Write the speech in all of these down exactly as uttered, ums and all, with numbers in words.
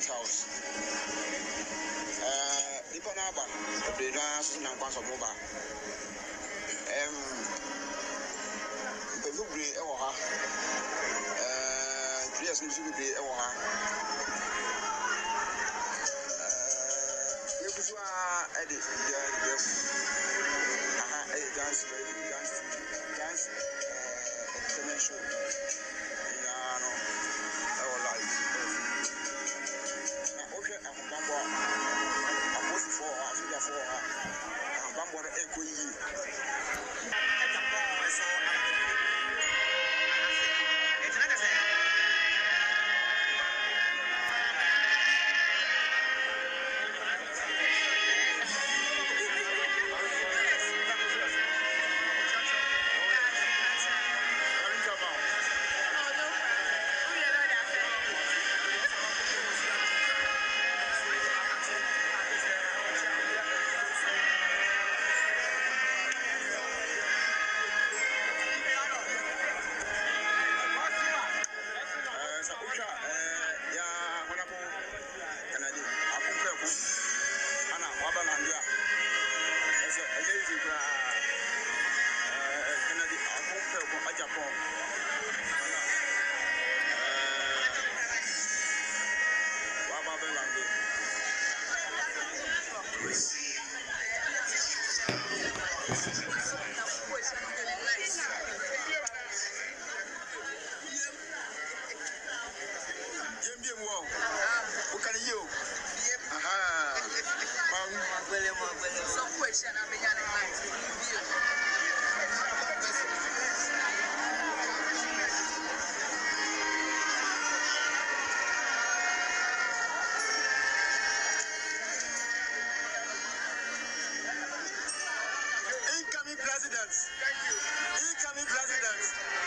House. Uh, the Panaba, the dance in Anquasamoba. Um, the Vubri Ewa, uh, yes, Mississippi Ewa. You could edit the dance, dance, dance, entertainment show. Yeah, no, our life. Now, okay, I'm a bamboo. I'm posting for her, I'm for her. I'm bamboo, I'm equal you. Incoming presidents. Thank you. Incoming presidents.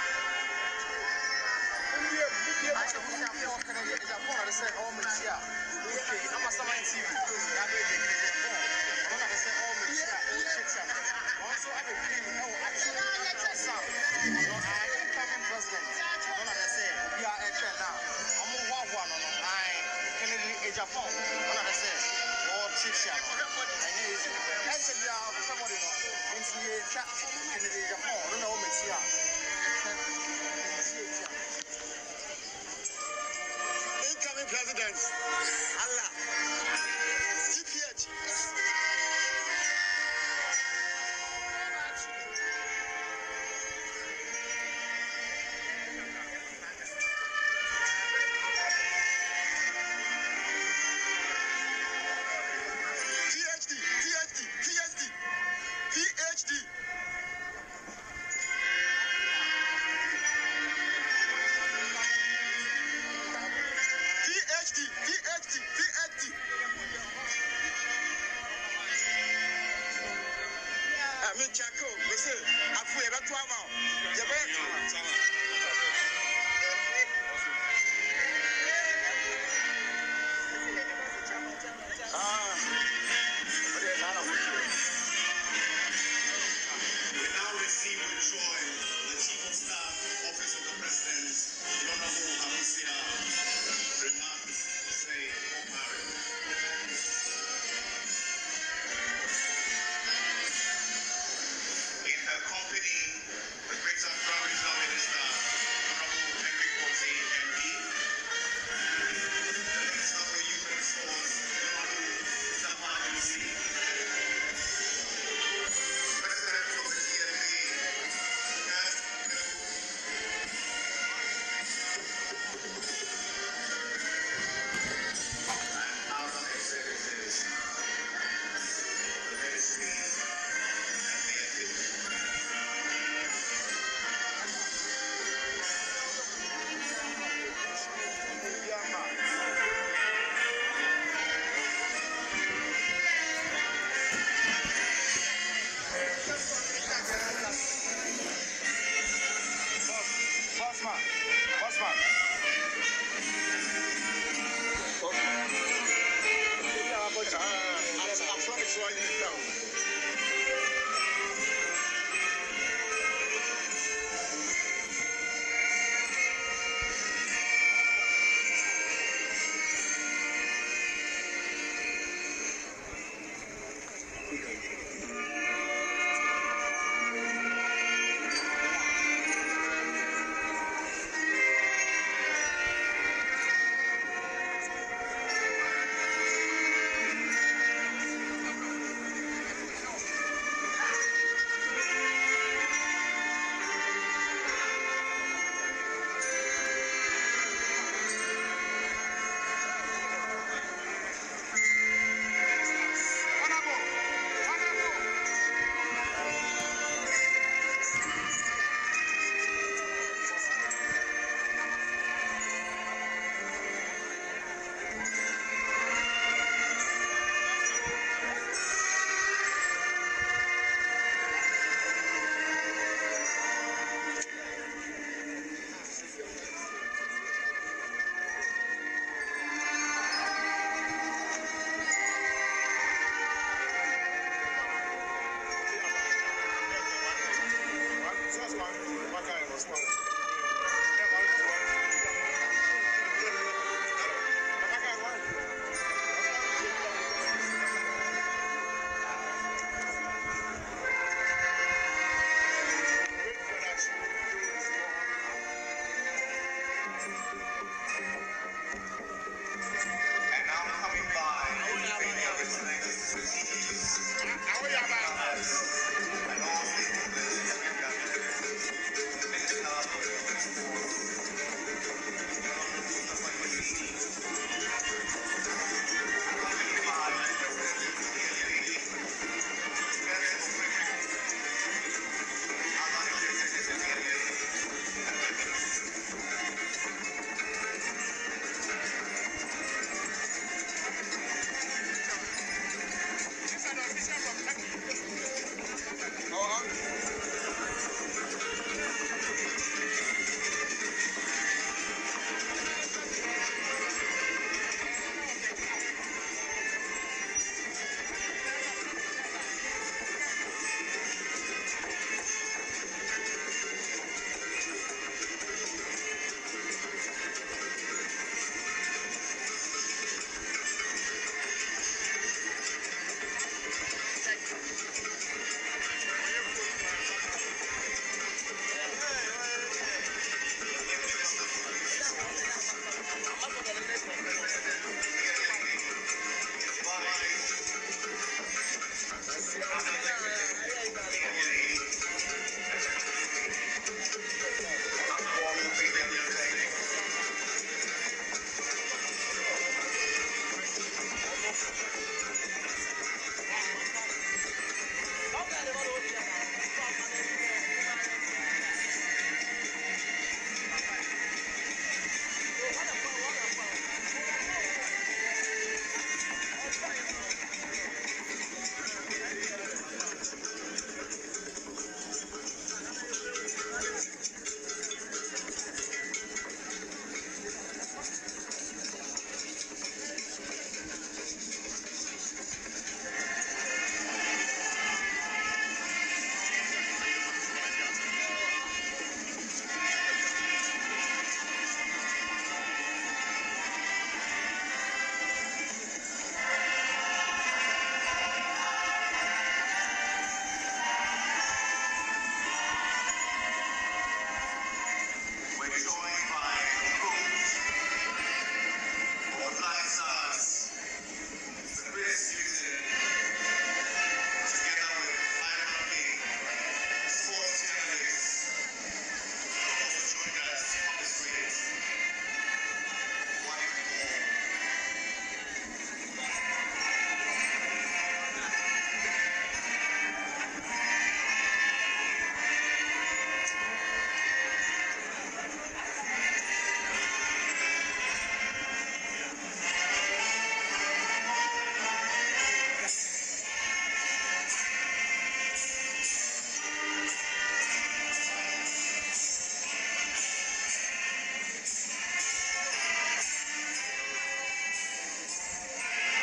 Incoming presidents. Allah. C P H. PhD, PhD, PhD, PhD. PhD, PhD, PhD. I mean, Chaco, we say, I feel about two hours. You bet. Ah, we now receive with joy the Chief of Staff, Office of the President, the Honorable Hamisia remarks say Omar. In her company, the Greater Crown Regional Minister,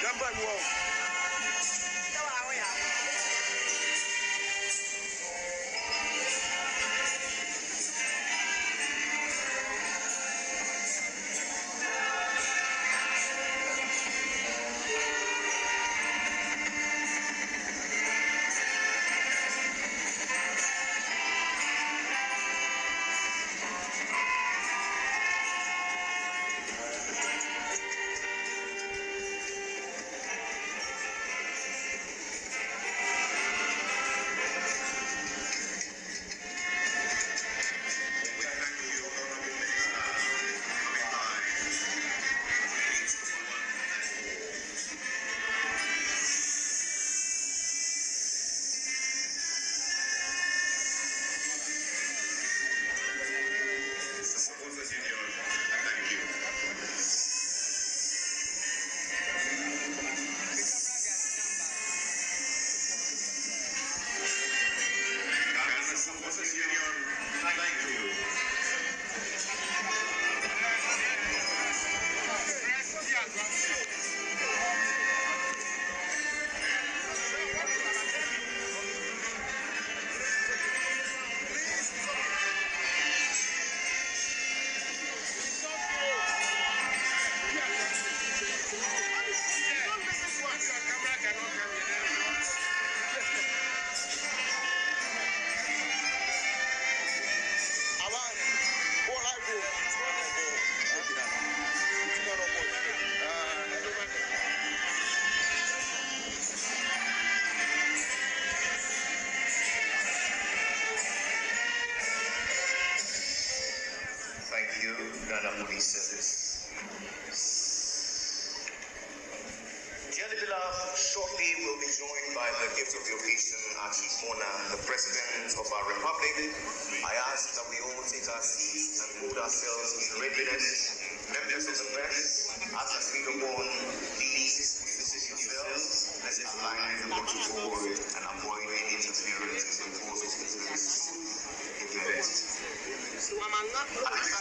Thank you, Ghana Police Service. Dearly beloved, shortly we'll be joined by the gift of the occasion, our Chief Mourner, the President of our Republic. I ask that we all take our seats and hold ourselves in readiness. Members of the press, as I speak upon, please position yourselves. Let's align the protocol and avoid any interference in the course of this event.